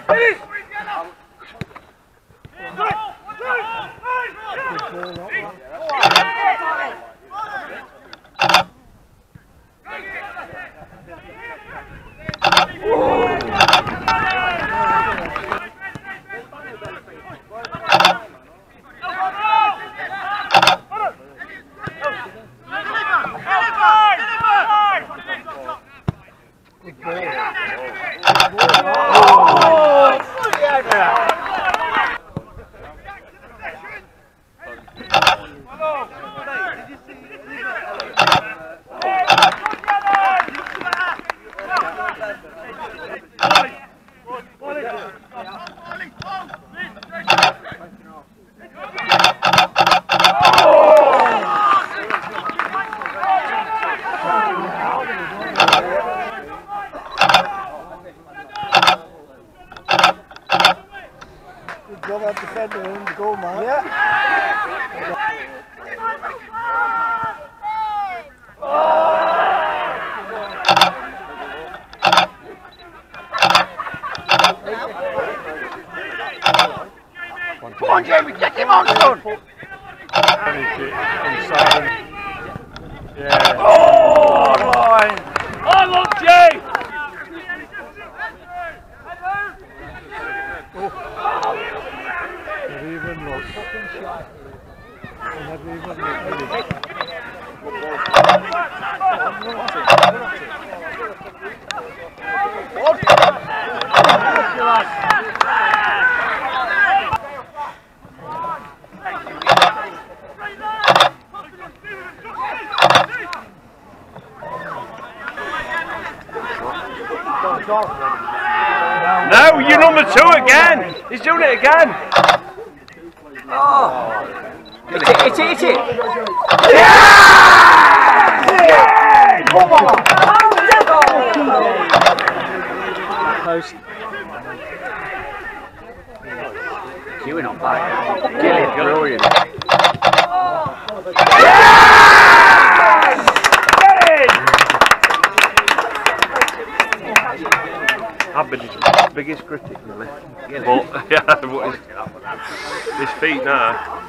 Go out defender in the goal, man. Yeah. Come on, Jamie, get him on, son! Yeah. Oh, line! Oh, look, Jay! Never even looked. Never even looked. No, you're number 2 again. He's doing it again. Oh! Hit it! Yeah! Come on! Post. Queuing on back. Gillian, brilliant. I've been his biggest critic, really. But yeah, his feet now.